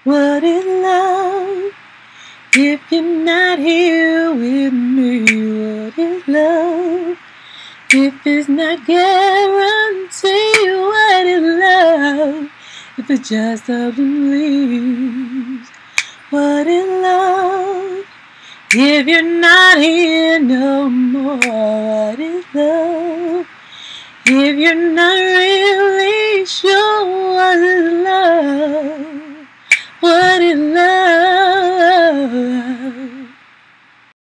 What is love if you're not here with me? What is love if it's not guaranteed? What is love if it just doesn't leave? What is love if you're not here no more? What is love if you're not really sure? What is love? What is love?